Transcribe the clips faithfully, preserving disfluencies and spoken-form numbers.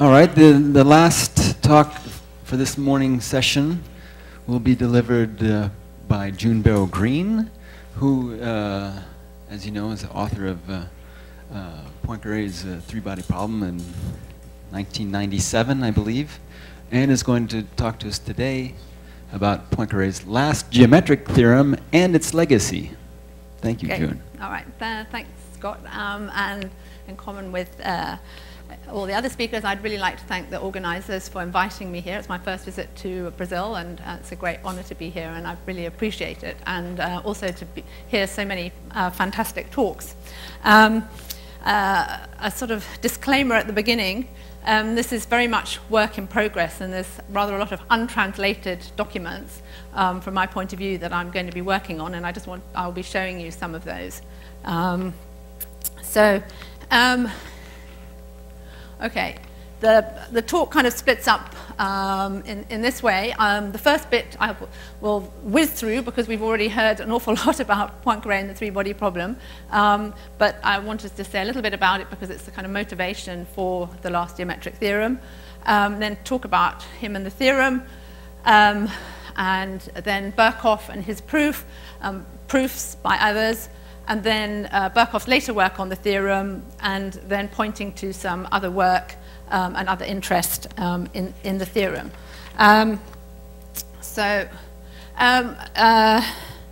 All right, the, the last talk for this morning's session will be delivered uh, by June Barrow Green, who, uh, as you know, is the author of uh, uh, Poincaré's uh, three-body problem in nineteen ninety-seven, I believe, and is going to talk to us today about Poincaré's last geometric theorem and its legacy. Thank you, Okay. June. All right, uh, thanks, Scott. Um, and in common with uh, all the other speakers, I'd really like to thank the organizers for inviting me here. It's my first visit to Brazil, and uh, it's a great honor to be here, and I really appreciate it, and uh, also to be, hear so many uh, fantastic talks. Um, uh, a sort of disclaimer at the beginning. Um, this is very much work in progress, and there's rather a lot of untranslated documents um, from my point of view that I'm going to be working on, and I just want, I'll be showing you some of those. Um, so, um, okay, the, the talk kind of splits up um, in, in this way. Um, the first bit I will whiz through because we've already heard an awful lot about Poincaré and the three-body problem, um, but I wanted to say a little bit about it because it's the kind of motivation for the last geometric theorem. Um, then talk about him and the theorem, um, and then Birkhoff and his proof, um, proofs by others, and then uh, Birkhoff's later work on the theorem, and then pointing to some other work um, and other interest um, in, in the theorem. Um, so, um, uh,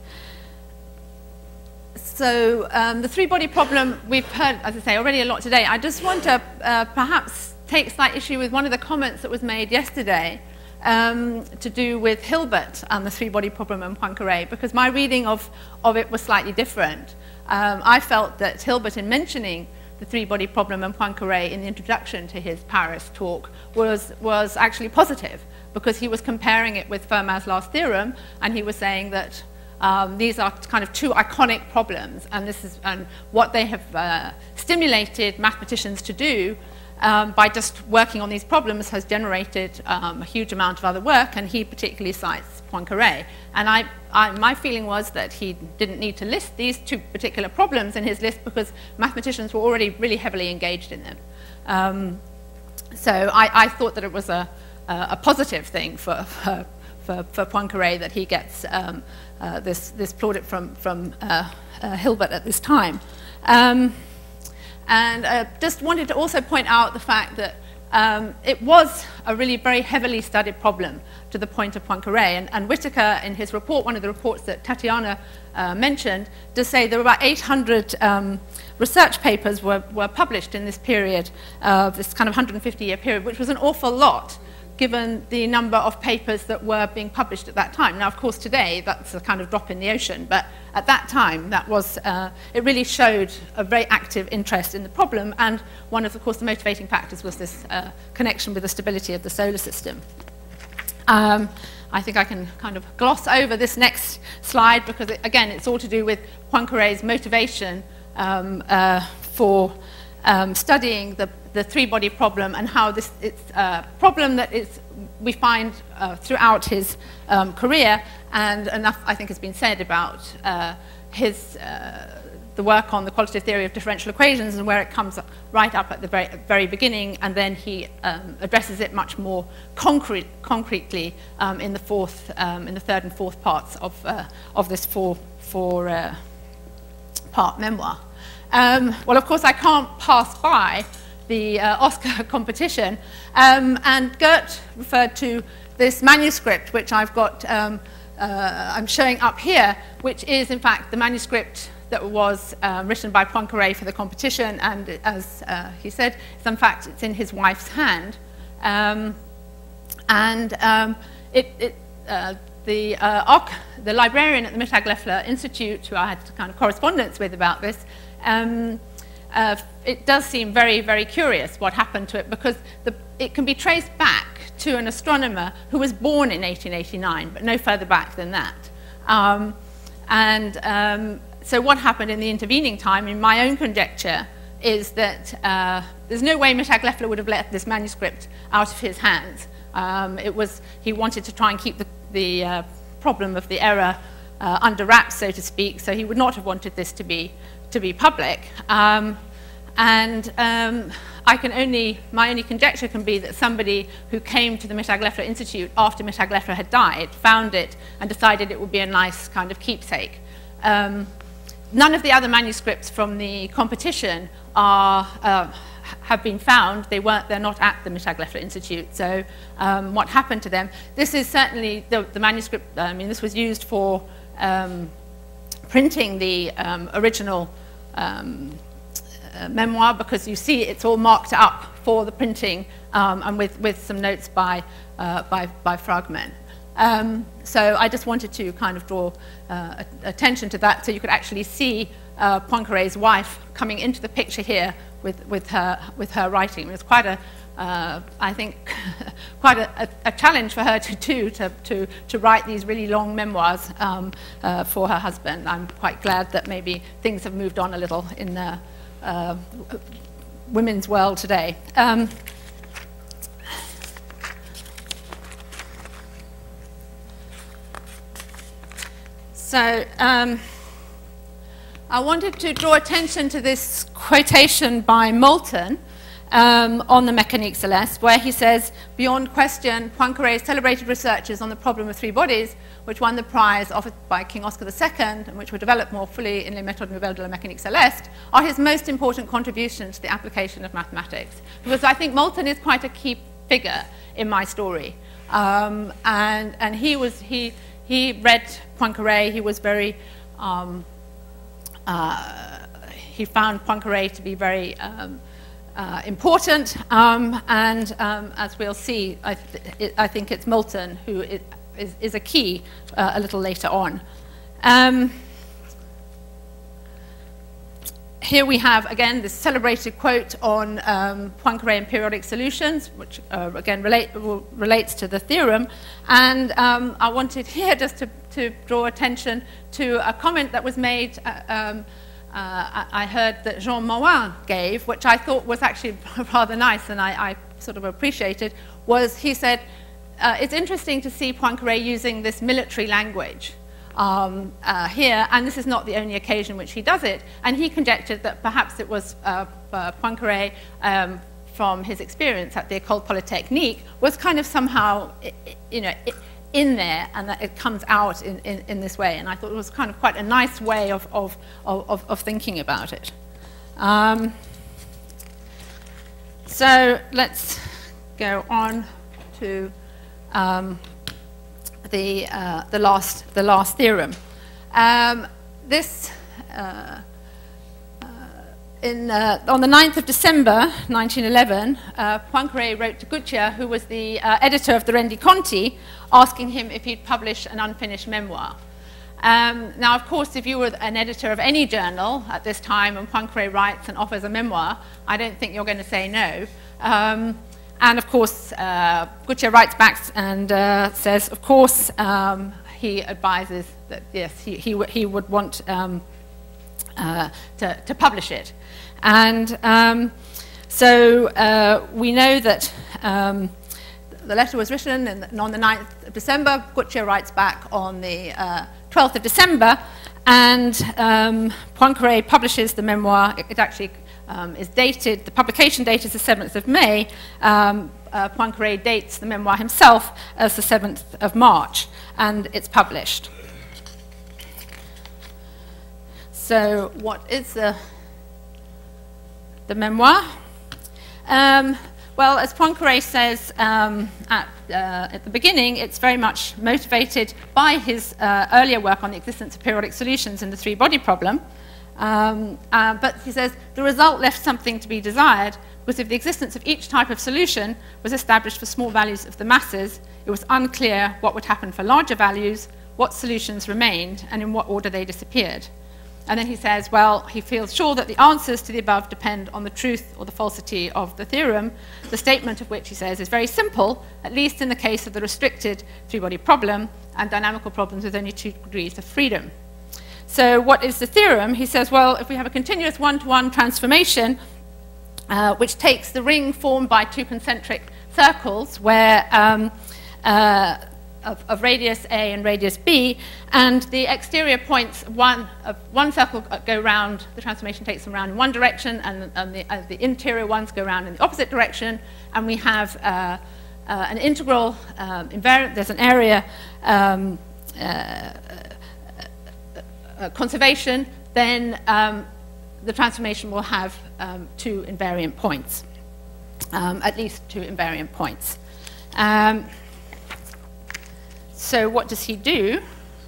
so um, the three-body problem, we've heard, as I say, already a lot today. I just want to uh, perhaps take slight issue with one of the comments that was made yesterday um, to do with Hilbert and the three-body problem and Poincaré, because my reading of, of it was slightly different. Um, I felt that Hilbert, in mentioning the three-body problem and Poincaré in the introduction to his Paris talk, was, was actually positive, because he was comparing it with Fermat's last theorem, and he was saying that um, these are kind of two iconic problems, and this is and what they have uh, stimulated mathematicians to do um, by just working on these problems has generated um, a huge amount of other work, and he particularly cites Poincaré. And I, I, my feeling was that he didn't need to list these two particular problems in his list because mathematicians were already really heavily engaged in them. Um, so I, I thought that it was a, a, a positive thing for, for, for, for Poincaré that he gets um, uh, this, this plaudit from, from uh, uh, Hilbert at this time. Um, and uh, just wanted to also point out the fact that Um, it was a really very heavily studied problem to the point of Poincaré. And, and Whittaker, in his report, one of the reports that Tatiana uh, mentioned, does say there were about eight hundred um, research papers were, were published in this period, uh, this kind of one hundred fifty year period, which was an awful lot, given the number of papers that were being published at that time. Now, of course, today, that's a kind of drop in the ocean, but at that time, that was, uh, it really showed a very active interest in the problem, and one of, of course, the motivating factors was this uh, connection with the stability of the solar system. Um, I think I can kind of gloss over this next slide, because, it, again, it's all to do with Poincaré's motivation um, uh, for um, studying the the three-body problem, and how this it's a problem that is, we find uh, throughout his um, career, and enough, I think, has been said about uh, his, uh, the work on the qualitative theory of differential equations, and where it comes up, right up at the very, very beginning, and then he um, addresses it much more concrete, concretely um, in the fourth, um, in the third and fourth parts of, uh, of this four, four uh, part memoir. Um, well, of course, I can't pass by the uh, Oscar competition, um, and Gert referred to this manuscript, which I've got, um, uh, I'm showing up here, which is in fact the manuscript that was uh, written by Poincaré for the competition, and as uh, he said, it's, in fact, it's in his wife's hand. Um, and um, it, it, uh, the, uh, the librarian at the Mittag-Leffler Institute, who I had kind of correspondence with about this, um, Uh, it does seem very, very curious what happened to it, because the, it can be traced back to an astronomer who was born in eighteen eighty-nine, but no further back than that. Um, and um, so what happened in the intervening time, in my own conjecture, is that uh, there's no way Mittag-Leffler would have let this manuscript out of his hands. Um, it was, he wanted to try and keep the, the uh, problem of the error uh, under wraps, so to speak, so he would not have wanted this to be to be public. Um, and um, I can only, my only conjecture can be that somebody who came to the Mittag-Leffler Institute after Mittag-Leffler had died, found it, and decided it would be a nice kind of keepsake. Um, none of the other manuscripts from the competition are, uh, have been found. They weren't, they're not at the Mittag-Leffler Institute, so um, what happened to them? This is certainly the, the manuscript, I mean, this was used for um, printing the um, original um, Uh, memoir, because you see it's all marked up for the printing um, and with, with some notes by, uh, by, by Fragment. Um, so I just wanted to kind of draw uh, attention to that so you could actually see uh, Poincaré's wife coming into the picture here with, with, her, with her writing. It was quite a, uh, I think, quite a, a, a challenge for her to do, to, to, to write these really long memoirs um, uh, for her husband. I'm quite glad that maybe things have moved on a little in the Uh, women's world today. Um, so um, I wanted to draw attention to this quotation by Moulton um, on the Mécanique Céleste, where he says, beyond question, Poincaré celebrated researches on the problem of three bodies, which won the prize offered by King Oscar the Second, and which were developed more fully in Les Méthodes Nouvelles de la Mécanique Céleste, are his most important contribution to the application of mathematics. Because I think Moulton is quite a key figure in my story. Um, and and he, was, he, he read Poincaré, he was very, um, uh, he found Poincaré to be very um, uh, important, um, and um, as we'll see, I, th it, I think it's Moulton who is, Is, is a key uh, a little later on. Um, here we have, again, this celebrated quote on um, Poincaré and periodic solutions, which, uh, again, relate, relates to the theorem. And um, I wanted here just to, to draw attention to a comment that was made, uh, um, uh, I heard that Jean Moin gave, which I thought was actually rather nice, and I, I sort of appreciated, was he said, Uh, it's interesting to see Poincaré using this military language um, uh, here, and this is not the only occasion which he does it. And he conjectured that perhaps it was uh, uh, Poincaré, um, from his experience at the École Polytechnique, was kind of somehow, you know, in there, and that it comes out in, in, in this way. And I thought it was kind of quite a nice way of, of, of, of thinking about it. Um, so let's go on to Um, the, uh, the, last, the last theorem. Um, this, uh, uh, in, uh, on the ninth of December nineteen eleven, uh, Poincaré wrote to Goutier, who was the uh, editor of the Rendiconti, asking him if he'd publish an unfinished memoir. Um, now, of course, if you were an editor of any journal at this time and Poincaré writes and offers a memoir, I don't think you're going to say no. Um, And of course, uh, Goutier writes back and uh, says, of course, um, he advises that, yes, he, he, he would want um, uh, to, to publish it. And um, so uh, we know that um, the letter was written, and on the ninth of December, Goutier writes back on the uh, twelfth of December, and um, Poincaré publishes the memoir. It, it actually Um, is dated, the publication date is the seventh of May. Um, uh, Poincaré dates the memoir himself as the seventh of March, and it's published. So what is the, the memoir? Um, well, as Poincaré says um, at, uh, at the beginning, it's very much motivated by his uh, earlier work on the existence of periodic solutions in the three-body problem. Um, uh, but he says, the result left something to be desired, because if the existence of each type of solution was established for small values of the masses, it was unclear what would happen for larger values, what solutions remained, and in what order they disappeared. And then he says, well, he feels sure that the answers to the above depend on the truth or the falsity of the theorem, the statement of which, he says, is very simple, at least in the case of the restricted three-body problem and dynamical problems with only two degrees of freedom. So what is the theorem? He says, well, if we have a continuous one-to-one transformation, uh, which takes the ring formed by two concentric circles, where um, uh, of, of radius A and radius B, and the exterior points, one, of one circle go round, the transformation takes them round in one direction, and, and the, uh, the interior ones go round in the opposite direction, and we have uh, uh, an integral um, invariant, there's an area um, uh, uh, uh, conservation, then um, the transformation will have um, two invariant points, um, at least two invariant points. Um, so what does he do?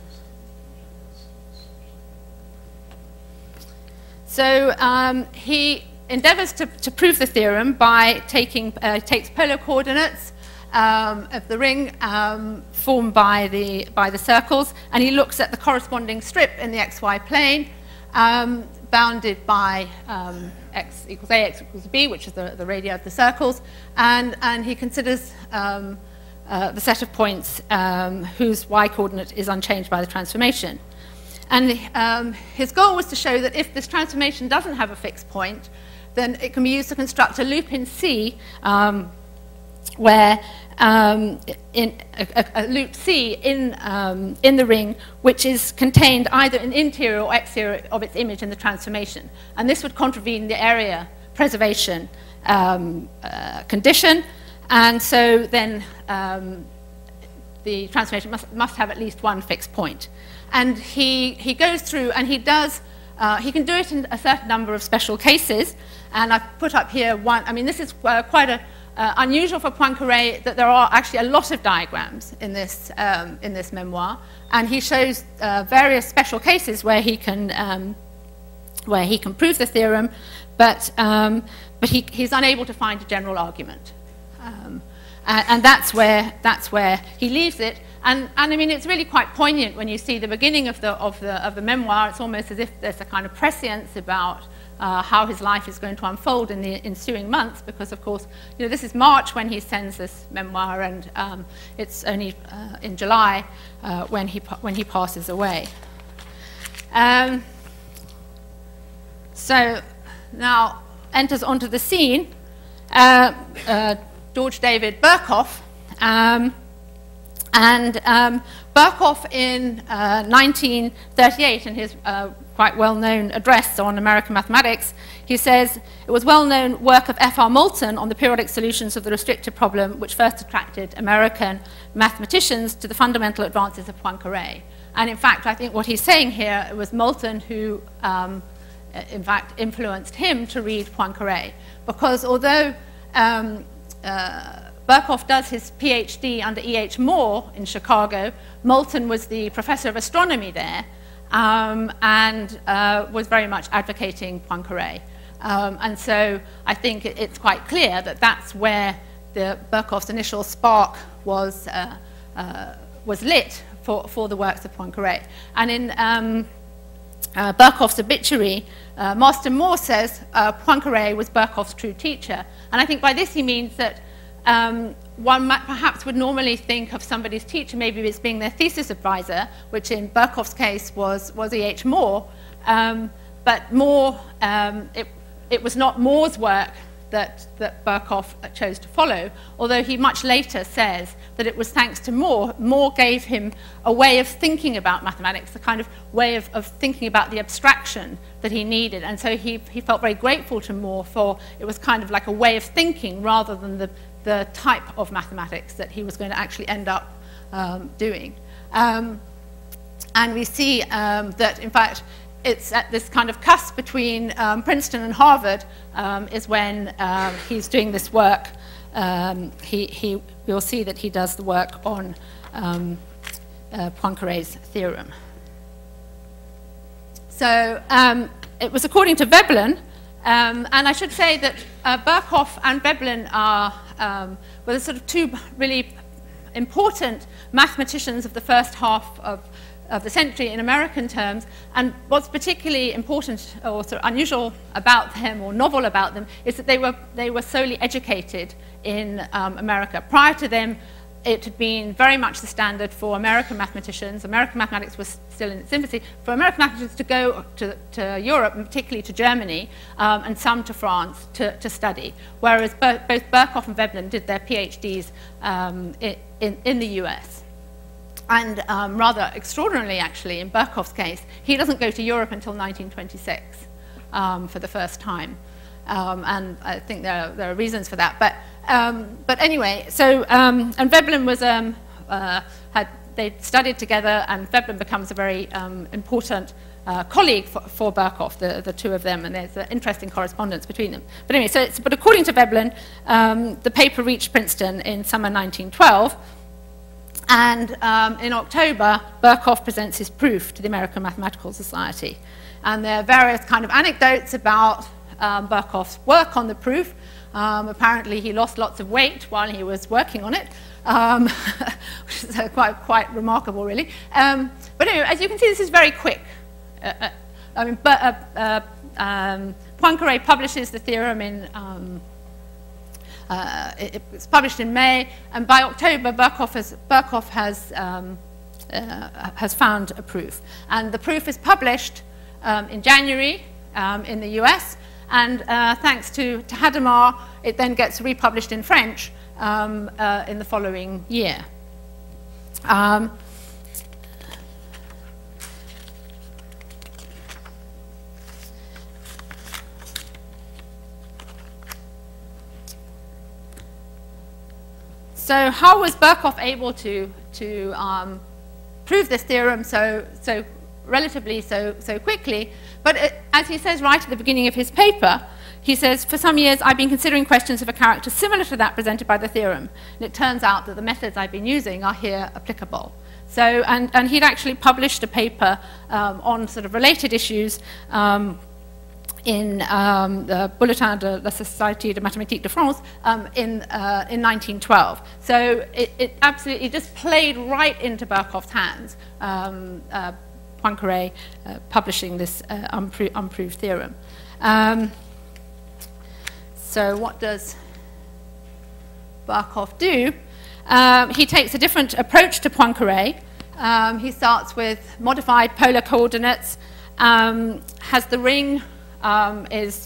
So um, he endeavors to, to prove the theorem by taking, uh, takes polar coordinates um, of the ring um, formed by the, by the circles, and he looks at the corresponding strip in the xy plane, um, bounded by um, x equals a, x equals b, which is the, the radii of the circles, and, and he considers um, uh, the set of points um, whose y-coordinate is unchanged by the transformation. And um, his goal was to show that if this transformation doesn't have a fixed point, then it can be used to construct a loop in C, um, where um, in a, a, a loop C in, um, in the ring, which is contained either in interior or exterior of its image in the transformation. And this would contravene the area preservation um, uh, condition. And so then um, the transformation must, must have at least one fixed point. And he, he goes through and he does, uh, he can do it in a certain number of special cases. And I've put up here one, I mean, this is uh, quite a, uh, unusual for Poincaré that there are actually a lot of diagrams in this, um, in this memoir. And he shows uh, various special cases where he can, um, where he can prove the theorem, but, um, but he, he's unable to find a general argument. Um, and, and that's where, that's where he leaves it. And, and I mean, it's really quite poignant when you see the beginning of the, of the, of the memoir. It's almost as if there's a kind of prescience about uh, how his life is going to unfold in the ensuing months, because, of course, you know, this is March when he sends this memoir, and um, it's only uh, in July uh, when, he, when he passes away. Um, so now enters onto the scene uh, uh, George David Birkhoff. Um, And um, Birkhoff in uh, nineteen thirty-eight, in his uh, quite well-known address on American mathematics, he says, it was well-known work of F R Moulton on the periodic solutions of the restricted problem which first attracted American mathematicians to the fundamental advances of Poincaré. And in fact, I think what he's saying here, it was Moulton who, um, in fact, influenced him to read Poincaré. Because although um, uh, Birkhoff does his PhD under E H Moore in Chicago, Moulton was the professor of astronomy there, um, and uh, was very much advocating Poincaré. Um, and so I think it, it's quite clear that that's where the Birkhoff's initial spark was, uh, uh, was lit for, for the works of Poincaré. And in um, uh, Birkhoff's obituary, uh, Marston Moore says uh, Poincaré was Birkhoff's true teacher. And I think by this he means that Um, one might, perhaps would normally think of somebody's teacher maybe as being their thesis advisor, which in Birkhoff's case was, was E H Moore. Um, but Moore, um, it, it was not Moore's work that, that Birkhoff chose to follow, although he much later says that it was thanks to Moore. Moore gave him a way of thinking about mathematics, a kind of way of, of thinking about the abstraction that he needed. And so he, he felt very grateful to Moore for, it was kind of like a way of thinking rather than the the type of mathematics that he was going to actually end up um, doing. Um, and we see um, that, in fact, it's at this kind of cusp between um, Princeton and Harvard um, is when um, he's doing this work. Um, he, he, we'll see that he does the work on um, uh, Poincaré's theorem. So um, it was according to Veblen, um, and I should say that uh, Birkhoff and Veblen are Um, were the sort of two really important mathematicians of the first half of, of the century in American terms. And what's particularly important or sort of unusual about them or novel about them is that they were, they were solely educated in um, America. Prior to them, it had been very much the standard for American mathematicians. American mathematics was still in its infancy. For American mathematicians to go to, to Europe, and particularly to Germany, um, and some to France, to, to study. Whereas both, both Birkhoff and Veblen did their PhDs um, in, in, in the U S. and um, rather extraordinarily, actually, in Birkhoff's case, he doesn't go to Europe until nineteen twenty-six um, for the first time. Um, and I think there are, there are reasons for that. But, um, but anyway, so, um, and Veblen was, um, uh, had, they studied together, and Veblen becomes a very um, important uh, colleague for, for Birkhoff, the, the two of them, and there's an interesting correspondence between them. But anyway, so it's, but according to Veblen, um, the paper reached Princeton in summer nineteen twelve, and um, in October, Birkhoff presents his proof to the American Mathematical Society. And there are various kind of anecdotes about um, Birkhoff's work on the proof. Um, apparently, he lost lots of weight while he was working on it, um, which is uh, quite, quite remarkable, really. Um, but anyway, as you can see, this is very quick. Uh, uh, I mean, but, uh, uh, um, Poincaré publishes the theorem in, um, uh, it, it's published in May, and by October, Birkhoff has, Birkhoff has, um, uh, has found a proof. And the proof is published um, in January um, in the U S, and uh, thanks to, to Hadamard, it then gets republished in French um, uh, in the following year. Um, so how was Birkhoff able to, to um, prove this theorem so, so relatively so, so quickly? But it, as he says right at the beginning of his paper, he says, for some years I've been considering questions of a character similar to that presented by the theorem. And it turns out that the methods I've been using are here applicable. So, and, and he'd actually published a paper um, on sort of related issues um, in um, the Bulletin de la Société de Mathématiques de France um, in, uh, in nineteen twelve. So it, it absolutely just played right into Birkhoff's hands. Um, uh, Poincaré uh, publishing this uh, unpro unproved theorem. Um, so what does Birkhoff do? Um, he takes a different approach to Poincaré. Um, he starts with modified polar coordinates, um, has the ring, um, is,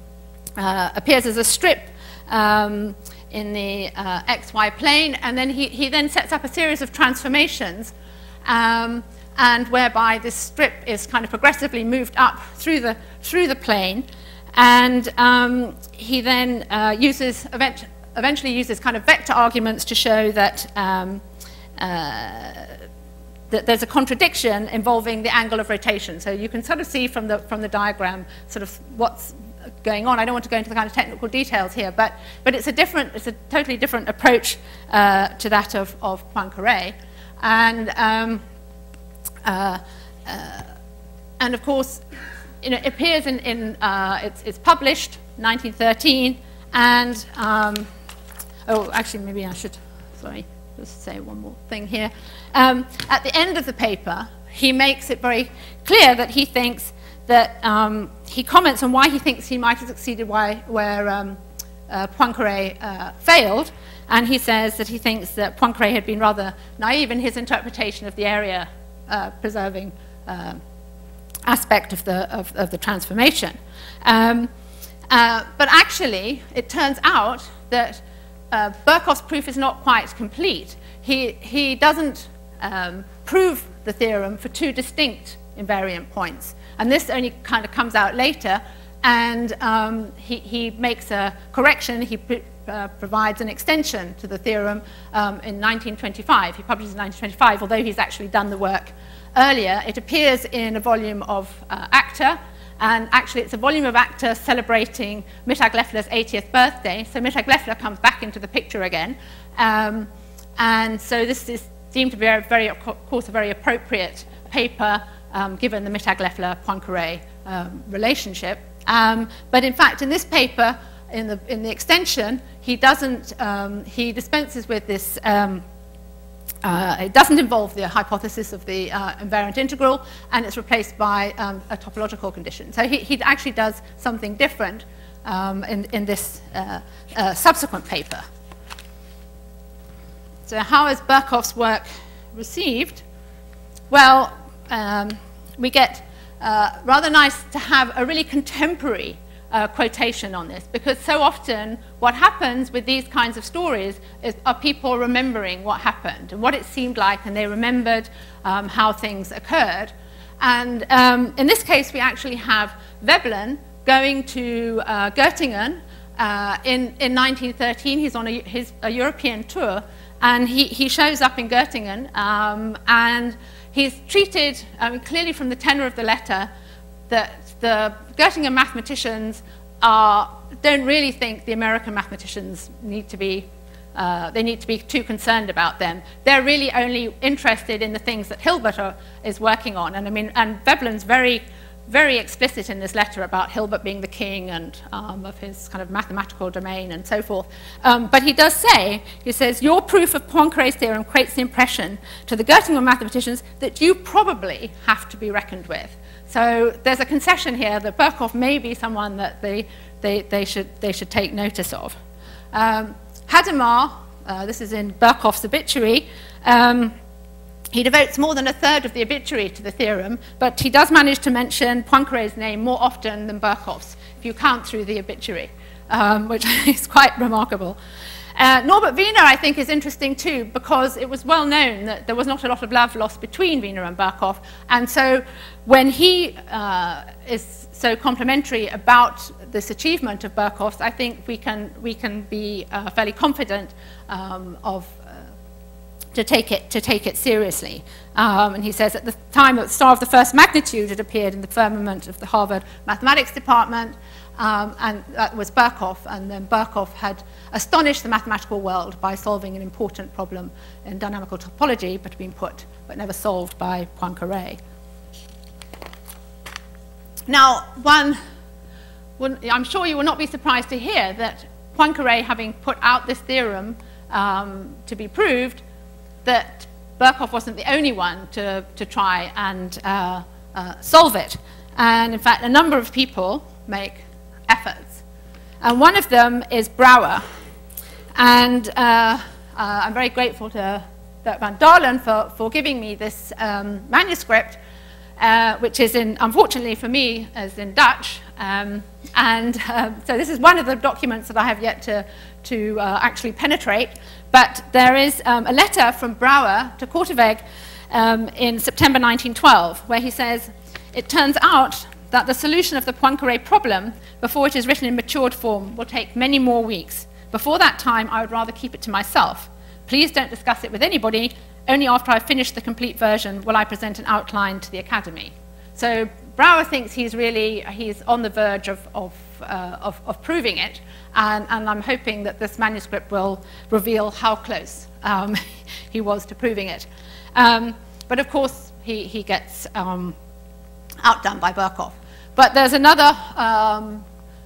uh, appears as a strip um, in the uh, X Y plane, and then he, he then sets up a series of transformations um, and whereby this strip is kind of progressively moved up through the, through the plane. And um, he then uh, uses, event eventually uses kind of vector arguments to show that, um, uh, that there's a contradiction involving the angle of rotation. So you can sort of see from the, from the diagram sort of what's going on. I don't want to go into the kind of technical details here, but, but it's a different, it's a totally different approach uh, to that of, of Poincaré. And um, Uh, uh, and of course, you know, it appears in, in uh, it's, it's published nineteen thirteen, and um, oh, actually, maybe I should, sorry, just say one more thing here. Um, at the end of the paper, he makes it very clear that he thinks that um, he comments on why he thinks he might have succeeded why, where um, uh, Poincaré uh, failed, and he says that he thinks that Poincaré had been rather naive in his interpretation of the area Uh, preserving uh, aspect of the, of, of the transformation. Um, uh, but actually, it turns out that uh, Birkhoff's proof is not quite complete. He, he doesn't um, prove the theorem for two distinct invariant points. And this only kind of comes out later, and um, he, he makes a correction. He Uh, provides an extension to the theorem um, in nineteen twenty-five. He publishes in nineteen twenty-five, although he's actually done the work earlier. It appears in a volume of uh, ACTA, and actually it's a volume of ACTA celebrating Mittag Leffler's eightieth birthday. So Mittag Leffler comes back into the picture again. Um, and so this is deemed to be, a very, of course, a very appropriate paper um, given the Mittag Leffler-Poincaré um, relationship. Um, but in fact, in this paper, In the, in the extension, he doesn't, um, he dispenses with this, um, uh, it doesn't involve the hypothesis of the uh, invariant integral, and it's replaced by um, a topological condition. So he, he actually does something different um, in, in this uh, uh, subsequent paper. So how is Birkhoff's work received? Well, um, we get uh, rather nice to have a really contemporary uh, quotation on this, because so often what happens with these kinds of stories is are people remembering what happened and what it seemed like, and they remembered um, how things occurred. And um, in this case, we actually have Veblen going to uh, Göttingen uh, in, in nineteen thirteen. He's on a, his, a European tour, and he, he shows up in Göttingen, um, and he's treated, I mean, clearly from the tenor of the letter, that the Göttingen mathematicians are, don't really think the American mathematicians need to be, uh, they need to be too concerned about them. They're really only interested in the things that Hilbert are, is working on. And I mean, and Veblen's very, very explicit in this letter about Hilbert being the king and um, of his kind of mathematical domain and so forth. Um, but he does say, he says, your proof of Poincaré's theorem creates the impression to the Göttingen mathematicians that you probably have to be reckoned with. So there's a concession here that Birkhoff may be someone that they, they, they, should, they should take notice of. Um, Hadamard, uh, this is in Birkhoff's obituary, um, he devotes more than a third of the obituary to the theorem, but he does manage to mention Poincaré's name more often than Birkhoff's, if you count through the obituary, um, which is quite remarkable. Uh, Norbert Wiener, I think, is interesting too, because it was well known that there was not a lot of love lost between Wiener and Birkhoff, and so when he uh, is so complimentary about this achievement of Birkhoff's, I think we can, we can be uh, fairly confident um, of to take it, to take it seriously. Um, and he says, at the time that the star of the first magnitude had appeared in the firmament of the Harvard Mathematics Department, um, and that was Birkhoff, and then Birkhoff had astonished the mathematical world by solving an important problem in dynamical topology, but had been put, but never solved by Poincaré. Now, one, I'm sure you will not be surprised to hear that Poincaré, having put out this theorem um, to be proved, that Birkhoff wasn't the only one to, to try and uh, uh, solve it. And in fact, a number of people make efforts. And one of them is Brouwer. And uh, uh, I'm very grateful to Dirk van Dalen for, for giving me this um, manuscript, uh, which is in, unfortunately for me, is in Dutch. Um, and uh, so this is one of the documents that I have yet to, to uh, actually penetrate. But there is um, a letter from Brouwer to Korteweg um, in September nineteen twelve, where he says, it turns out that the solution of the Poincaré problem, before it is written in matured form, will take many more weeks. Before that time, I would rather keep it to myself. Please don't discuss it with anybody. Only after I've finished the complete version will I present an outline to the Academy. So Brouwer thinks he's really, he's on the verge of, of, uh, of, of proving it. And, and I'm hoping that this manuscript will reveal how close um, he was to proving it. Um, but of course, he, he gets um, outdone by Birkhoff. But there's another um,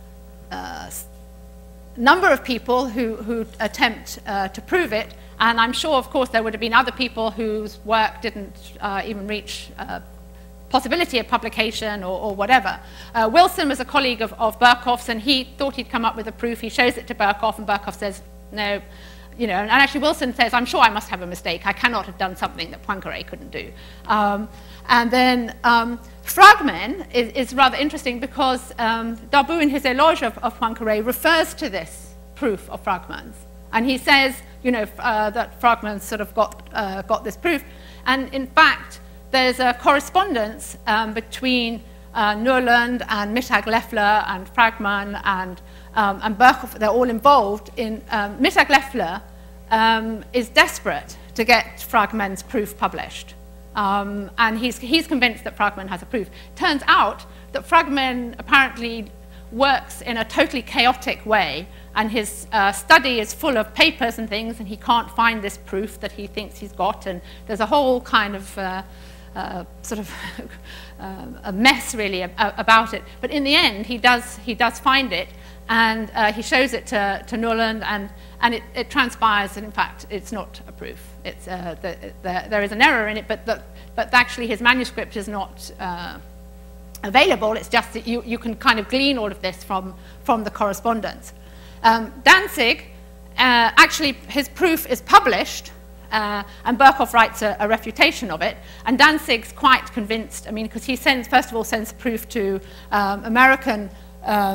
uh, number of people who, who attempt uh, to prove it. And I'm sure, of course, there would have been other people whose work didn't uh, even reach uh, possibility of publication or, or whatever. Uh, Wilson was a colleague of, of Birkhoff's, and he thought he'd come up with a proof. He shows it to Birkhoff, and Birkhoff says, no, you know, and actually Wilson says, I'm sure I must have a mistake. I cannot have done something that Poincaré couldn't do. Um, and then um, Fragmen is, is rather interesting because um, Darboux, in his Éloge of, of Poincaré, refers to this proof of Fragmen's. And he says, you know, uh, that Fragmen sort of got, uh, got this proof. And in fact, there's a correspondence um, between uh, Nørlund and Mittag-Leffler and Fragmen and, um, and Birkhoff. They're all involved in um, Mittag-Leffler um, is desperate to get Fragmen's proof published. Um, and he's, he's convinced that Fragmen has a proof. Turns out that Fragmen apparently works in a totally chaotic way, and his uh, study is full of papers and things, and he can't find this proof that he thinks he's got, and there's a whole kind of uh, uh, sort of uh, a mess, really, ab about it. But in the end, he does, he does find it, and uh, he shows it to, to Nørlund, and, and it, it transpires that, in fact, it's not a proof. It's, uh, the, the, there is an error in it, but, the, but actually his manuscript is not uh, available. It's just that you, you can kind of glean all of this from, from the correspondence. Um, Danzig, uh, actually, his proof is published, uh, and Birkhoff writes a, a refutation of it, and Danzig's quite convinced, I mean, because he sends, first of all, sends proof to um, American um,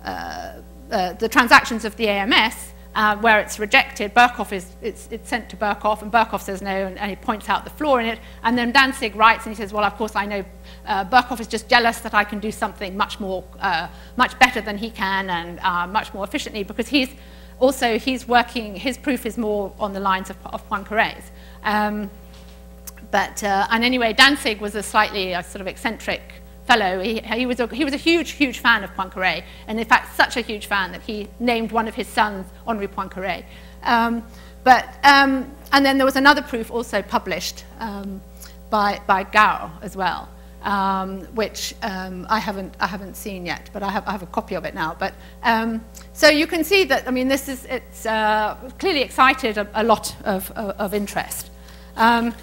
uh, the transactions of the A M S, uh, where it's rejected, Birkhoff is it's, it's sent to Birkhoff, and Birkhoff says no, and, and he points out the flaw in it. And then Danzig writes, and he says, well, of course, I know uh, Birkhoff is just jealous that I can do something much more, uh, much better than he can, and uh, much more efficiently, because he's also he's working. His proof is more on the lines of, of Poincaré's. Um, but uh, and anyway, Danzig was a slightly uh, sort of eccentric fellow. He, he, was a, he was a huge, huge fan of Poincaré, and in fact, such a huge fan that he named one of his sons Henri Poincaré. Um, but, um, and then there was another proof also published um, by, by Gao as well, um, which um, I, haven't, I haven't seen yet, but I have, I have a copy of it now. But, um, so you can see that, I mean, this is, it's uh, clearly excited a, a lot of, of, of interest. Um,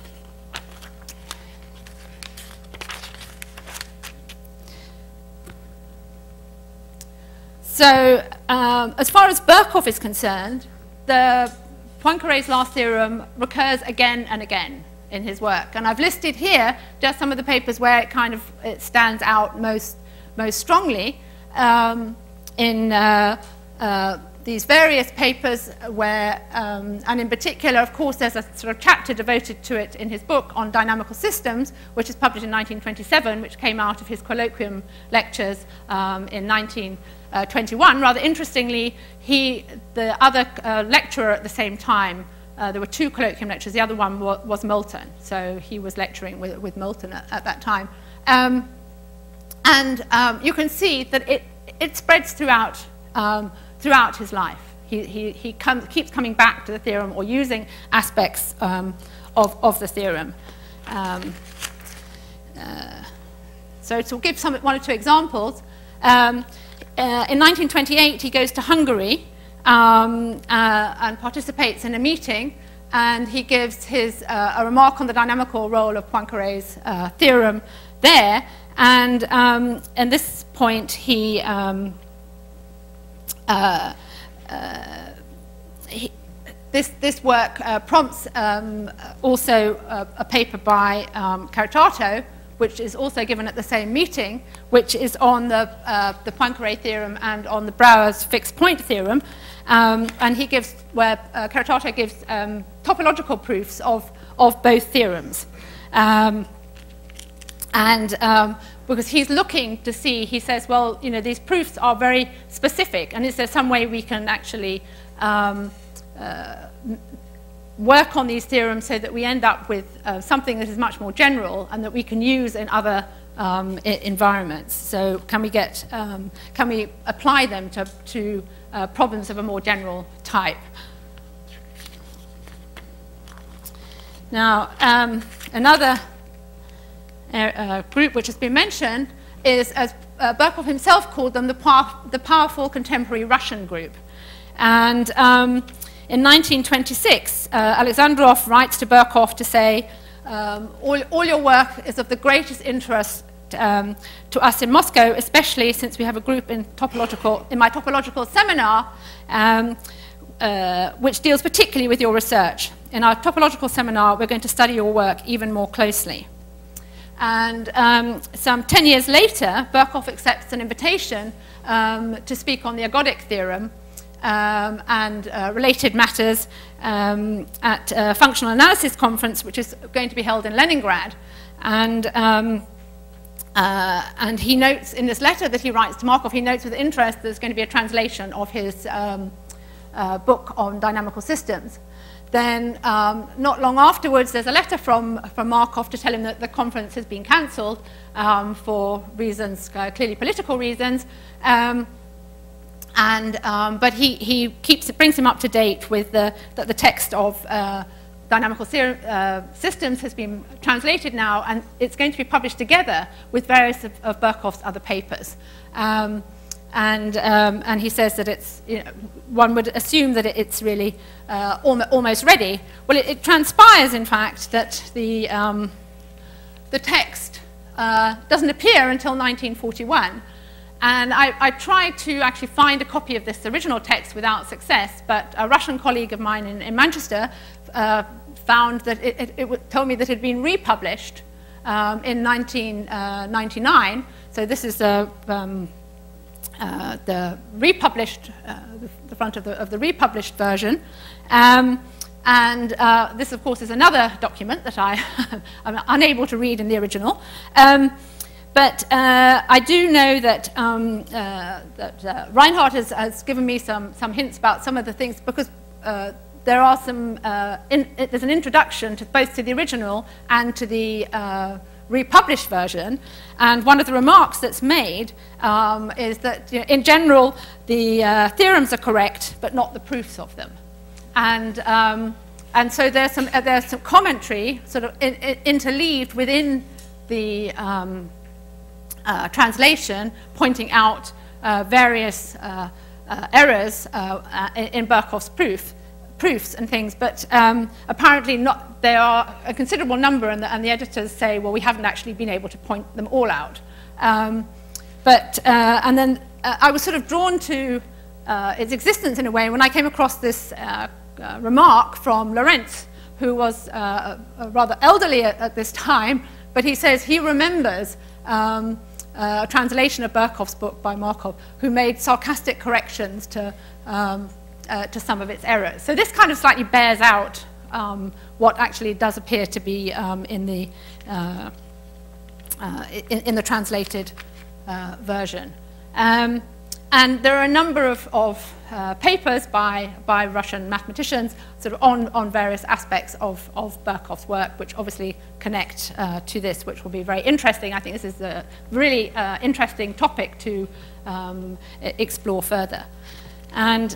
So, um, as far as Birkhoff is concerned, the Poincaré's last theorem recurs again and again in his work. And I've listed here just some of the papers where it kind of it stands out most, most strongly um, in uh, uh, these various papers where, um, and in particular, of course, there's a sort of chapter devoted to it in his book on dynamical systems, which is published in nineteen twenty-seven, which came out of his colloquium lectures um, in nineteen twenty-one. Rather interestingly, he, the other uh, lecturer at the same time, uh, there were two colloquium lectures, the other one wa was Moulton, so he was lecturing with, with Moulton at, at that time. Um, and um, you can see that it, it spreads throughout, um, throughout his life. He, he, he comes, keeps coming back to the theorem or using aspects um, of, of the theorem. Um, uh, so to give some, one or two examples, um, Uh, in nineteen twenty-eight, he goes to Hungary um, uh, and participates in a meeting, and he gives his, uh, a remark on the dynamical role of Poincaré's uh, theorem there. And um, at this point, he, um, uh, uh, he this, this work uh, prompts um, also a, a paper by um, Caritato, which is also given at the same meeting, which is on the, uh, the Poincaré theorem and on the Brouwer's fixed point theorem. Um, and he gives, where uh, Caritato gives um, topological proofs of, of both theorems. Um, and um, because he's looking to see, he says, well, you know, these proofs are very specific, and is there some way we can actually um, uh, work on these theorems so that we end up with uh, something that is much more general and that we can use in other um, I environments. So can we get, um, can we apply them to, to uh, problems of a more general type? Now, um, another uh, uh, group which has been mentioned is, as uh, Birkhoff himself called them, the, power, the powerful contemporary Russian group. And um, in nineteen twenty-six, uh, Alexandrov writes to Birkhoff to say, um, all, all your work is of the greatest interest um, to us in Moscow, especially since we have a group in, topological, in my topological seminar, um, uh, which deals particularly with your research. In our topological seminar, we're going to study your work even more closely. And um, some ten years later, Birkhoff accepts an invitation um, to speak on the ergodic theorem, Um, and uh, related matters um, at a functional analysis conference, which is going to be held in Leningrad. And, um, uh, and he notes in this letter that he writes to Markov, he notes with interest there's going to be a translation of his um, uh, book on dynamical systems. Then, um, not long afterwards, there's a letter from, from Markov to tell him that the conference has been cancelled um, for reasons, uh, clearly political reasons. Um, And, um, but he, he keeps, brings him up to date with the, that the text of uh, dynamical uh, systems has been translated now, and it's going to be published together with various of, of Birkhoff's other papers. Um, and, um, and he says that it's, you know, one would assume that it's really uh, al almost ready. Well, it, it transpires, in fact, that the, um, the text uh, doesn't appear until nineteen forty-one. And I, I tried to actually find a copy of this original text without success, but a Russian colleague of mine in, in Manchester uh, found that it, it, it told me that it had been republished um, in nineteen ninety-nine. So this is a, um, uh, the republished, uh, the, the front of the, of the republished version. Um, and uh, this, of course, is another document that I am unable to read in the original. Um, but uh, I do know that, um, uh, that uh, Reinhard has, has given me some, some hints about some of the things, because uh, there are some, uh, in, there's an introduction to both to the original and to the uh, republished version, and one of the remarks that's made um, is that, you know, in general, the uh, theorems are correct, but not the proofs of them. And, um, and so there's some, uh, there's some commentary sort of in, in, interleaved within the um, uh, translation, pointing out uh, various uh, uh, errors uh, uh, in Birkhoff's proof. proofs and things, but um, apparently not, there are a considerable number, and the, and the editors say, well, we haven't actually been able to point them all out. Um, but, uh, and then uh, I was sort of drawn to uh, its existence in a way when I came across this uh, uh, remark from Lorenz, who was uh, rather elderly at, at this time, but he says he remembers um, a translation of Birkhoff's book by Markov, who made sarcastic corrections to um, Uh, to some of its errors. So this kind of slightly bears out um, what actually does appear to be um, in, the, uh, uh, in, in the translated uh, version. Um, and there are a number of, of uh, papers by, by Russian mathematicians sort of on, on various aspects of, of Birkhoff's work, which obviously connect uh, to this, which will be very interesting. I think this is a really uh, interesting topic to um, explore further. And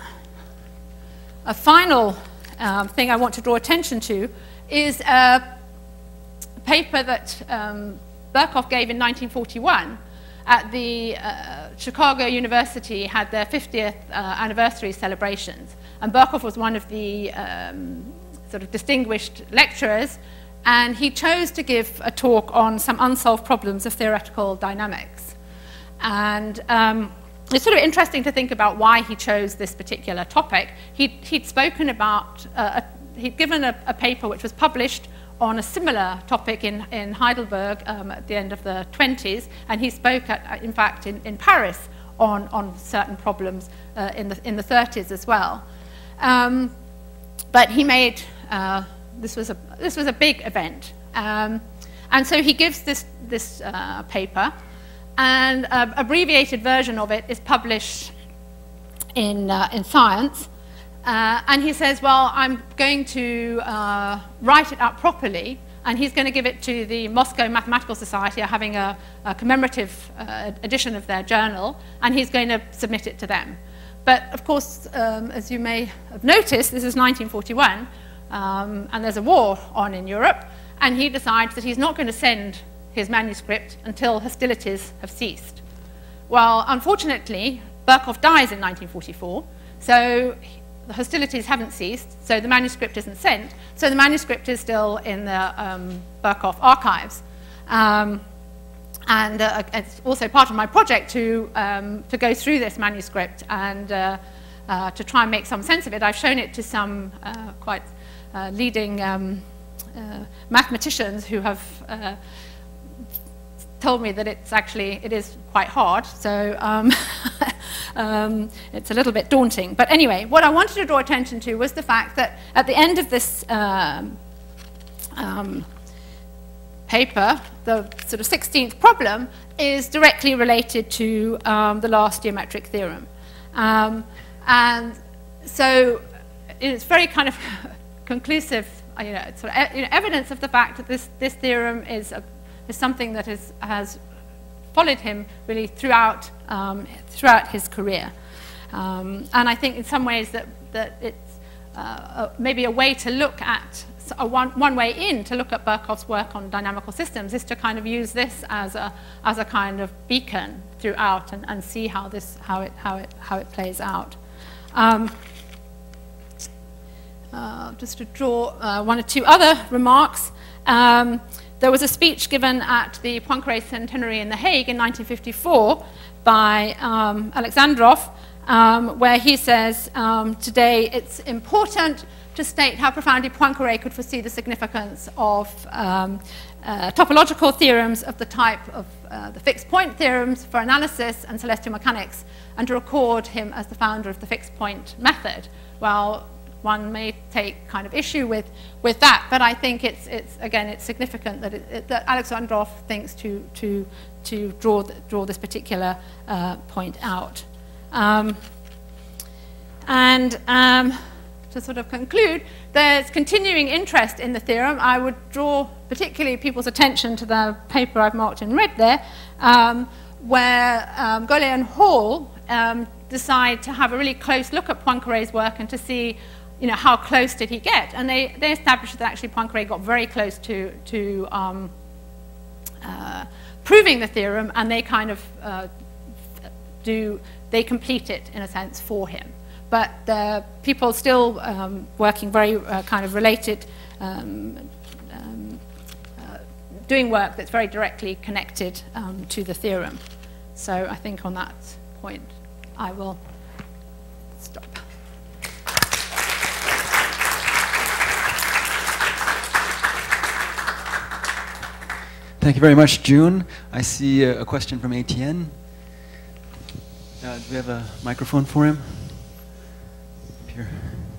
a final um, thing I want to draw attention to is a paper that um, Birkhoff gave in nineteen forty-one at the uh, Chicago University had their fiftieth uh, anniversary celebrations. And Birkhoff was one of the um, sort of distinguished lecturers, and he chose to give a talk on some unsolved problems of theoretical dynamics. And um, it's sort of interesting to think about why he chose this particular topic. He'd, he'd spoken about, uh, a, he'd given a, a paper which was published on a similar topic in, in Heidelberg um, at the end of the twenties, and he spoke, at, in fact, in, in Paris on, on certain problems uh, in, the, in the thirties as well. Um, but he made, uh, this, was a, this was a big event. Um, and so he gives this, this uh, paper, and an abbreviated version of it is published in, uh, in Science. Uh, and he says, well, I'm going to uh, write it up properly, and he's going to give it to the Moscow Mathematical Society, are having a, a commemorative uh, edition of their journal, and he's going to submit it to them. But of course, um, as you may have noticed, this is nineteen forty-one, um, and there's a war on in Europe, and he decides that he's not going to send his manuscript until hostilities have ceased. Well, unfortunately, Birkhoff dies in nineteen forty-four, so the hostilities haven't ceased, so the manuscript isn't sent, so the manuscript is still in the um, Birkhoff archives. Um, and uh, it's also part of my project to, um, to go through this manuscript and uh, uh, to try and make some sense of it. I've shown it to some uh, quite uh, leading um, uh, mathematicians who have uh, told me that it's actually, it is quite hard, so um, um, it's a little bit daunting. But anyway, what I wanted to draw attention to was the fact that at the end of this um, um, paper, the sort of sixteenth problem is directly related to um, the last geometric theorem. Um, and so it's very kind of conclusive, you know, sort of e you know, evidence of the fact that this, this theorem is a is something that is, has followed him really throughout, um, throughout his career. Um, and I think in some ways that, that it's uh, maybe a way to look at, a one, one way in to look at Birkhoff's work on dynamical systems is to kind of use this as a, as a kind of beacon throughout and, and see how, this, how, it, how, it, how it plays out. Um, uh, just to draw uh, one or two other remarks. Um, There was a speech given at the Poincaré Centenary in The Hague in nineteen fifty-four by um, Alexandrov, um, where he says, um, today it's important to state how profoundly Poincaré could foresee the significance of um, uh, topological theorems of the type of uh, the fixed point theorems for analysis and celestial mechanics, and to record him as the founder of the fixed point method. Well, one may take kind of issue with, with that, but I think it's, it's again, it's significant that, it, it, that Alexandrov thinks to, to, to draw, the, draw this particular uh, point out. Um, and um, to sort of conclude, there's continuing interest in the theorem. I would draw particularly people's attention to the paper I've marked in red there, um, where um, Golay and Hall um, decide to have a really close look at Poincaré's work and to see, you know, how close did he get? And they, they established that actually Poincaré got very close to, to um, uh, proving the theorem, and they kind of uh, do, they complete it in a sense for him. But the people still um, working very uh, kind of related, um, um, uh, doing work that's very directly connected um, to the theorem. So I think on that point I will stop. Thank you very much, June. I see a, a question from Etienne. Uh, do we have a microphone for him? Up here.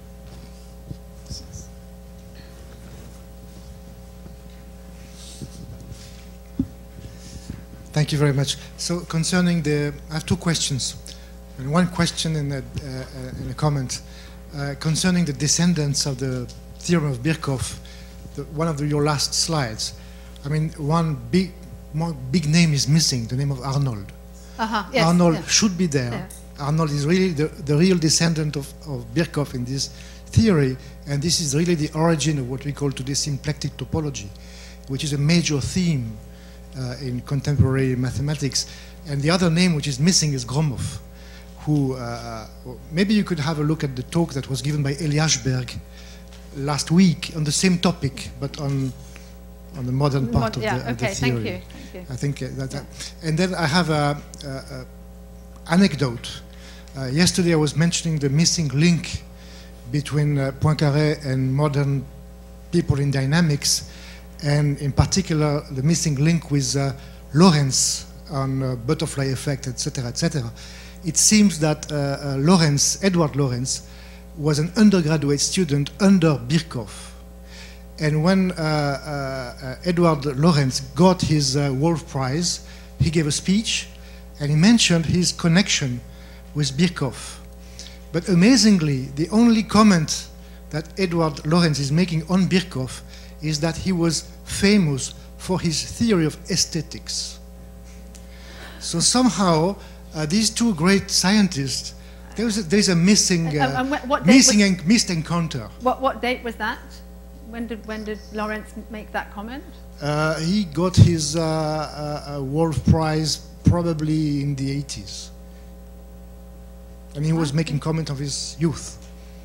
Thank you very much. So concerning the, I have two questions. And one question and a, uh, and a comment. Uh, concerning the descendants of the theorem of Birkhoff, the, one of the, your last slides. I mean, one big, one big name is missing, the name of Arnold. Uh-huh, yes, Arnold yeah. should be there. Yeah. Arnold is really the, the real descendant of, of Birkhoff in this theory, and this is really the origin of what we call today symplectic topology, which is a major theme uh, in contemporary mathematics. And the other name which is missing is Gromov, who, uh, maybe you could have a look at the talk that was given by Eli Ashberg last week on the same topic, but on on the modern part Mod of, yeah, the, of okay, the theory. Thank you. Thank you. I think uh, that, that. And then I have a, a, a anecdote. Uh, yesterday I was mentioning the missing link between uh, Poincaré and modern people in dynamics, and in particular the missing link with uh, Lorentz on uh, butterfly effect, et cetera, et cetera. It seems that uh, uh, Lorentz, Edward Lorentz, was an undergraduate student under Birkhoff. And when uh, uh, Edward Lorentz got his uh, Wolf Prize, he gave a speech and he mentioned his connection with Birkhoff. But amazingly, the only comment that Edward Lorentz is making on Birkhoff is that he was famous for his theory of aesthetics. So somehow, uh, these two great scientists, there's a, there's a missing, uh, and, and what missing was, en missed encounter. What, what date was that? When did, when did Lorentz make that comment? Uh, he got his uh, uh, Wolf Prize probably in the eighties. And he was making comment of his youth.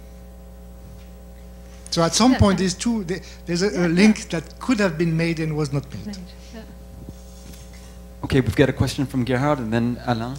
So at some Yeah, point, yeah. there's, two, there- there's a, Yeah, a link that could have been made and was not made. Yeah. Okay, we've got a question from Gerhard and then Alain.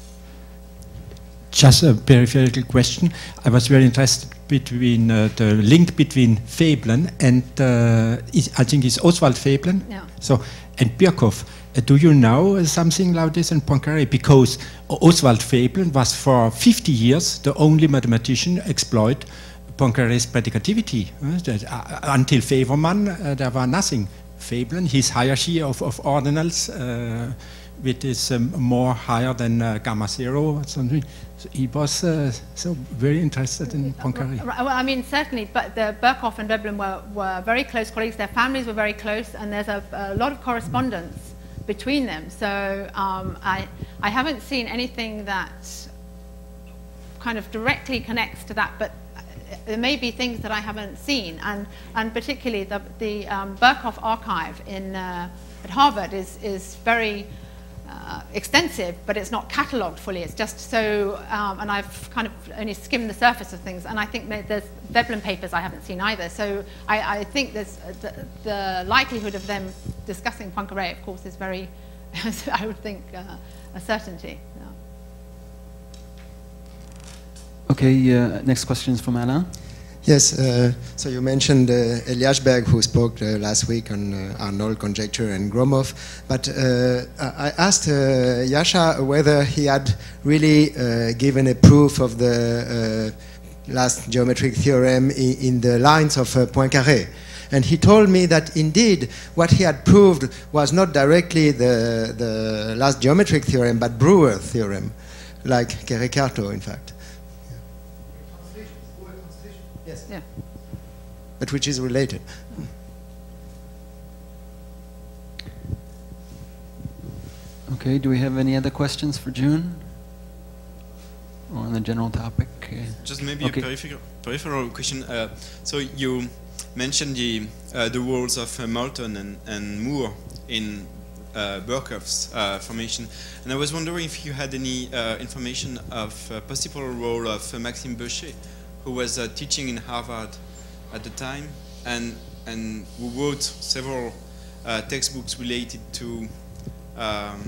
Just a peripheral question. I was very interested between uh, the link between Veblen and uh, is, I think it's Oswald Veblen. Yeah. So and Birkhoff. Uh, do you know uh, something like this in Poincaré? Because Oswald Veblen was for fifty years the only mathematician exploit Poincaré's predicativity. Uh, that, uh, until Favermann, uh, there was nothing. Veblen, his hierarchy of, of ordinals, uh, which is um, more higher than uh, gamma zero or something. So he was uh, so very interested in Poincaré. Right, well, I mean, certainly, but the Birkhoff and Veblen were, were very close colleagues. Their families were very close, and there's a, a lot of correspondence between them. So um, I, I haven't seen anything that kind of directly connects to that, but there may be things that I haven't seen, and, and particularly the, the um, Birkhoff archive in, uh, at Harvard is, is very uh, extensive, but it's not catalogued fully. It's just so, um, and I've kind of only skimmed the surface of things, and I think there's Veblen papers I haven't seen either. So I, I think there's the, the likelihood of them discussing Poincaré, of course, is very, I would think, uh, a certainty. Yeah. Okay, uh, next question is from Alain. Yes, uh, so you mentioned uh, Eliashberg, who spoke uh, last week on uh, Arnold conjecture and Gromov, but uh, I asked uh, Yasha whether he had really uh, given a proof of the uh, last geometric theorem in, in the lines of uh, Poincaré. And he told me that indeed what he had proved was not directly the, the last geometric theorem, but Brouwer theorem, like Querécarto, in fact. Yes. Yeah. But which is related. Okay, do we have any other questions for June? Or on the general topic? Uh, Just maybe okay. a peripheral, peripheral question. Uh, so you mentioned the uh, the roles of uh, Moulton and, and Moore in uh, Birkhoff's uh, formation, and I was wondering if you had any uh, information of uh, possible role of uh, Maxime Boucher, who was uh, teaching in Harvard at the time, and and who wrote several uh, textbooks related to um,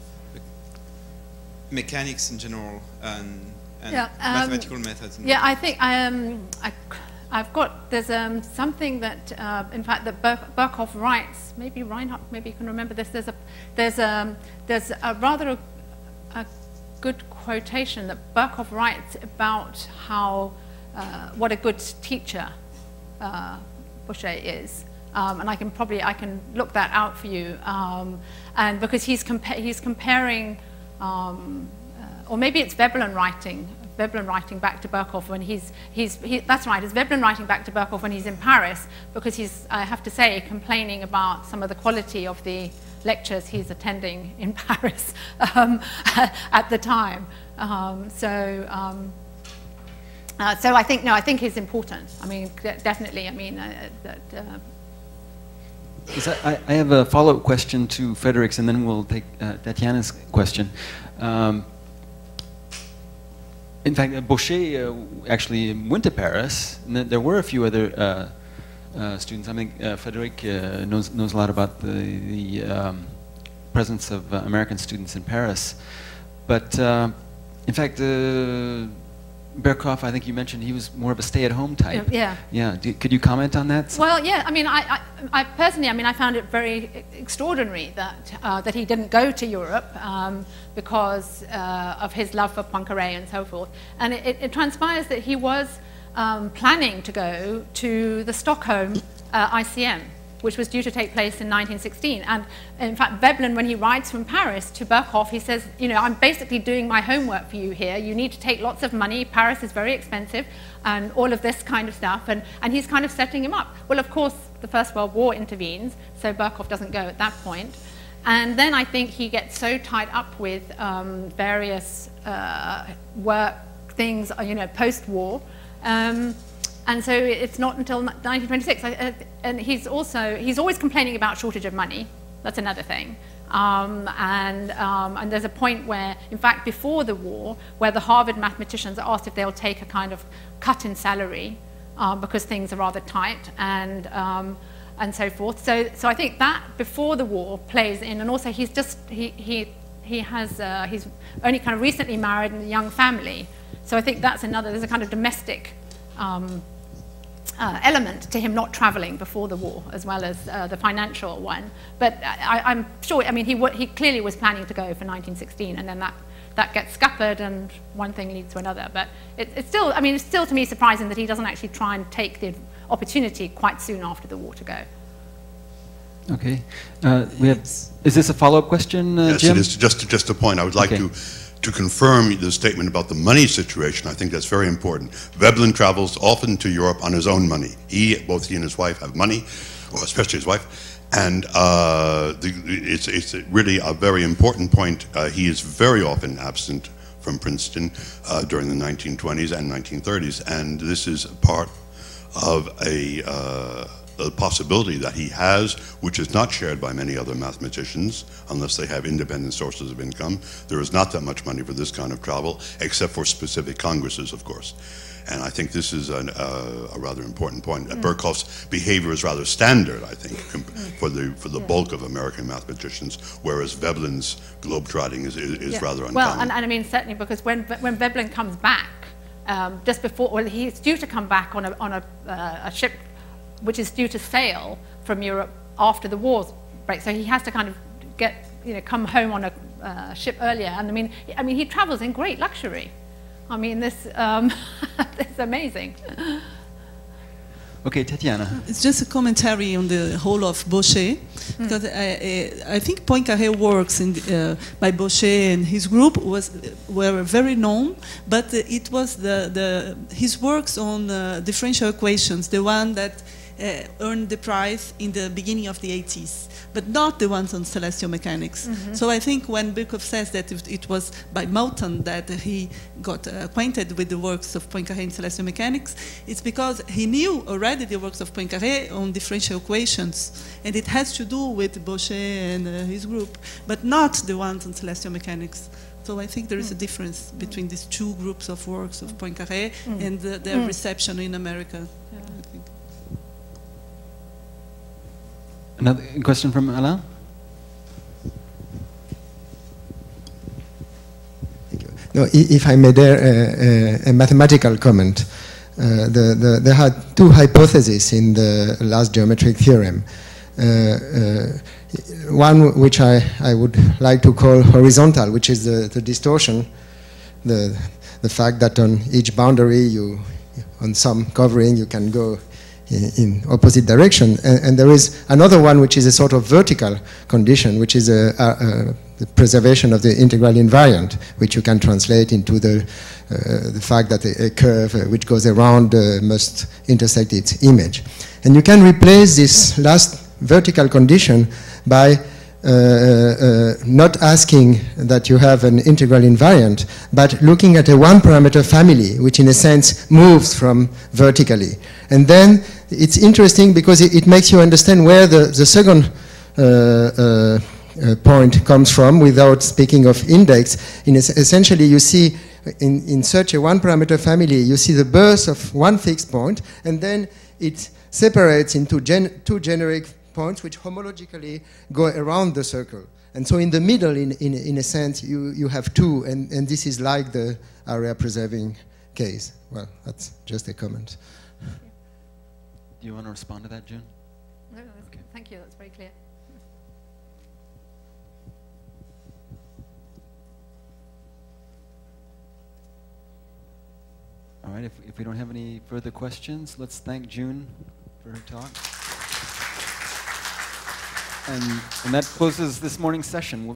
mechanics in general and, and Yeah, um, mathematical methods. In Yeah, I think um, I, I've got, there's um, something that, uh, in fact, that Ber Birkhoff writes, maybe Reinhardt, maybe you can remember this, there's a, there's um, there's a rather a, a good quotation that Birkhoff writes about how, uh, what a good teacher uh, Boucher is. Um, and I can probably, I can look that out for you. Um, and because he's, compa he's comparing, um, uh, or maybe it's Veblen writing, Veblen writing back to Birkhoff when he's, he's he, that's right, it's Veblen writing back to Birkhoff when he's in Paris, because he's, I have to say, complaining about some of the quality of the lectures he's attending in Paris um, at the time. Um, so, um, uh, so I think, no, I think it's important. I mean, definitely, I mean, uh, that, uh, Yes, I, I have a follow-up question to Frederic's, and then we'll take uh, Tatiana's question. Um, in fact, uh, Boucher uh, actually went to Paris, and th there were a few other uh, uh, students. I think uh, Frederic uh, knows, knows a lot about the, the um, presence of uh, American students in Paris. But uh, in fact, uh, Birkhoff, I think you mentioned he was more of a stay-at-home type. Yeah. Yeah. Do, could you comment on that? Well, yeah. I mean, I, I, I personally, I mean, I found it very extraordinary that uh, that he didn't go to Europe um, because uh, of his love for Poincaré and so forth. And it, it transpires that he was um, planning to go to the Stockholm uh, I C M, which was due to take place in nineteen sixteen. And in fact, Veblen, when he writes from Paris to Birkhoff, he says, you know, I'm basically doing my homework for you here. You need to take lots of money. Paris is very expensive, and all of this kind of stuff. And, and he's kind of setting him up. Well, of course, the First World War intervenes, so Birkhoff doesn't go at that point. And then I think he gets so tied up with um, various uh, work things, you know, post-war. Um, And so it's not until nineteen twenty-six, uh, and he's also, he's always complaining about shortage of money. That's another thing. Um, and, um, and there's a point where, in fact, before the war, where the Harvard mathematicians are asked if they'll take a kind of cut in salary uh, because things are rather tight and, um, and so forth. So, so I think that before the war plays in, and also he's just, he, he, he has, uh, he's only kind of recently married and a young family. So I think that's another, there's a kind of domestic um, Uh, element to him not traveling before the war, as well as uh, the financial one. But I, I'm sure, I mean, he, he clearly was planning to go for nineteen sixteen, and then that, that gets scuppered, and one thing leads to another. But it, it's still, I mean, it's still to me surprising that he doesn't actually try and take the opportunity quite soon after the war to go. Okay. Uh, we have, is this a follow-up question, uh, yes, Jim? it is. Just, just a point. I would like Okay. to to confirm the statement about the money situation. I think that's very important. Veblen travels often to Europe on his own money. He, both he and his wife have money, or especially his wife, and uh, the, it's, it's really a very important point. Uh, he is very often absent from Princeton uh, during the nineteen twenties and nineteen thirties, and this is part of a uh, the possibility that he has, which is not shared by many other mathematicians, unless they have independent sources of income. There is not that much money for this kind of travel, except for specific congresses, of course. And I think this is an, uh, a rather important point. Mm. Birkhoff's behavior is rather standard, I think, for the for the yeah. bulk of American mathematicians, whereas Veblen's globetrotting is, is, is yeah. rather uncommon. Well, and, and I mean, certainly because when, when Veblen comes back um, just before, well, he's due to come back on a, on a, uh, a ship which is due to sail from Europe after the war's break. So he has to kind of get, you know, come home on a uh, ship earlier. And I mean, I mean, he travels in great luxury. I mean, this um, is amazing. Okay, Tatiana. It's just a commentary on the whole of Bochet, mm. because I, I, I think Poincaré works in the, uh, by Bochet and his group was were very known, but it was the, the his works on uh, differential equations, the one that uh, earned the prize in the beginning of the eighties, but not the ones on celestial mechanics. Mm-hmm. So I think when Birkhoff says that it, it was by Moulton that he got uh, acquainted with the works of Poincaré in celestial mechanics, it's because he knew already the works of Poincaré on differential equations, and it has to do with Bochet and uh, his group, but not the ones on celestial mechanics. So I think there is a difference between these two groups of works of Poincaré mm. and uh, their mm. reception in America. Yeah, I think. Another question from Alain? Thank you. No, if I may dare uh, uh, a mathematical comment. Uh, the, the, there are two hypotheses in the last geometric theorem. Uh, uh, one which I, I would like to call horizontal, which is the, the distortion, the, the fact that on each boundary, you, on some covering, you can go in opposite direction, and, and there is another one which is a sort of vertical condition, which is a, a, a the preservation of the integral invariant, which you can translate into the, uh, the fact that a, a curve uh, which goes around uh, must intersect its image. And you can replace this last vertical condition by uh, uh, not asking that you have an integral invariant, but looking at a one-parameter family, which in a sense moves from vertically. And then it's interesting because it, it makes you understand where the, the second uh, uh, uh, point comes from without speaking of index. In es essentially, you see in, in such a one-parameter family, you see the birth of one fixed point, and then it separates into gen two generic points which homologically go around the circle. And so in the middle, in, in, in a sense, you, you have two, and, and this is like the area preserving case. Well, that's just a comment. Do you want to respond to that, June? No, no, that's okay. Thank you, that's very clear. All right, if, if we don't have any further questions, let's thank June for her talk. And, and that closes this morning's session.